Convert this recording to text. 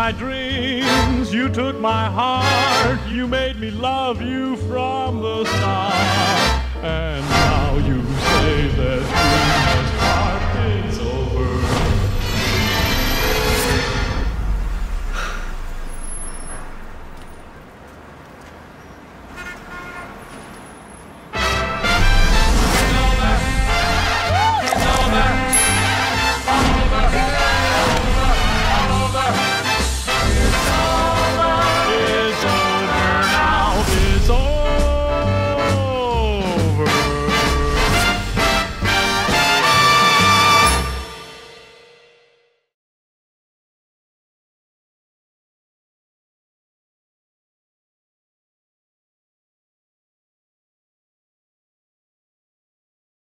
my dreams, you took my heart, you made me love you from the start. And now you've